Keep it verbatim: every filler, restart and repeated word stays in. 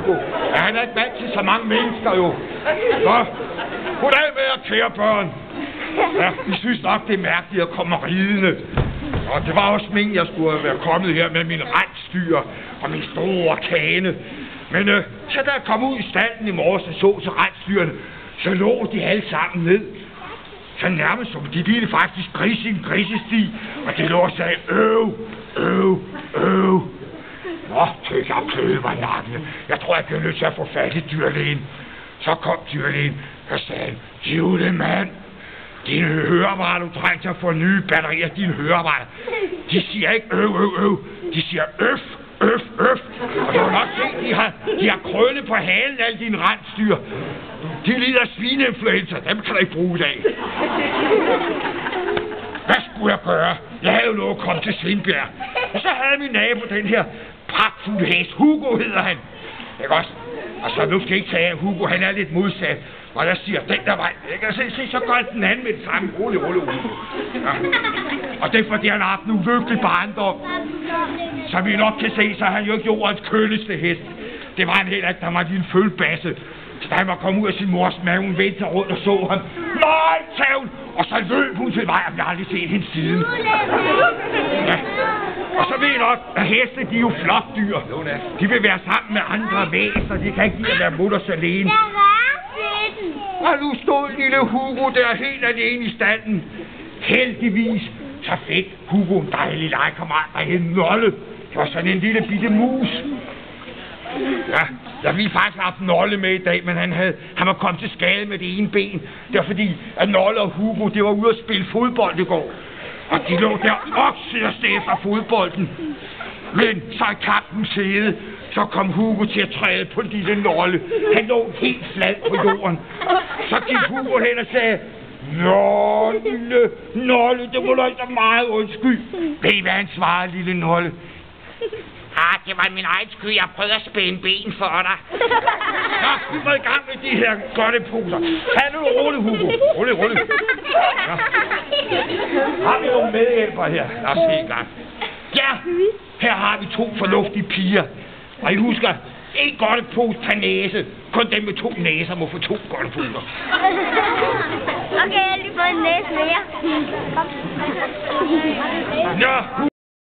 Hugo. Ja, han er ikke vant til så mange mennesker jo. Nå, goddag med jer, kære børn. Ja, vi synes nok, det er mærkeligt at komme ridende. Og det var også meningen, jeg skulle være kommet her med min rensdyr og min store kane. Men øh, så da jeg kom ud i stalden i morges og så til rensdyrene, så lå de alle sammen ned. Så nærmest som de lignede faktisk gris i en grisesti, og de lå og sagde, øv, øv, øv. Nå, tøk jeg pløde var nakken. Jeg tror, jeg bliver nødt til at få fat i dyrlægen. Så kom dyrlægen og sagde, julemand, dine høreapparater, du trænger til at få nye batterier, dine høreapparater. De siger ikke øv, øv, øv. De siger øf, øf, øf. Og du kan nok se, de har, de har krølle på halen, alle dine rensdyr. De lider af svineinfluenza, dem kan du ikke bruge i dag. Hvad skulle jeg gøre? Jeg havde jo lovet at komme til Svindbjerg. Og så havde min nabo den her pragtfulde hest. Hugo hedder han. Ikke også? Og så nu skal jeg ikke tage af Hugo, han er lidt modsat. Og jeg siger, den der vej, jeg kan se, se, så gør den anden med det samme. Rolig, rolig, rolig. Ja. Og det er fordi, han har haft en ulykkelig barndom. Så vi nok kan se, så er han jo ikke jordens køligste hest. Det var han heller ikke, der var en følbasse. Så da han var kommet ud af sin mors mave, hun vendte sig rundt og så ham. Nej, sagde hun! Og så løb hun til vej, og vi har aldrig set hende siden. Ja. Og så ved I nok, at heste, de er jo flokdyr. De vil være sammen med andre væsener, de kan ikke lide at være mutters alene. Og nu stod lille Hugo der helt alene i standen. Heldigvis, så fik Hugo en dejlig legekammerat, der hed Nolle. Det var sådan en lille bitte mus. Ja, jeg ville faktisk have haft Nolle med i dag, men han, havde, han var kommet til skade med det ene ben. Det var fordi, at Nolle og Hugo, det var ude at spille fodbold i går. Og de lå der opsøgste efter fodbolden. Men så i kampens hede, så kom Hugo til at træde på en lille Nolle. Han lå helt flad på jorden. Så gik Hugo hen og sagde, Nolle, Nolle, det må du ikke så meget undskyld. Ved I hvad han svarede, lille Nolle? Ah, det var min egen skyld. Jeg prøvede at spænde ben for dig. Nå, vi går i gang med de her godteposer. Tag nu roligt, Hugo. Roligt, roligt. Ja. Har vi nogle medhjælpere her? Lad os se i gang. Ja, her har vi to fornuftige piger. Og I husker, en godtepose per næse. Kun dem med to næser må få to godteposer. Okay, jeg har lige fået en næse mere. Nå,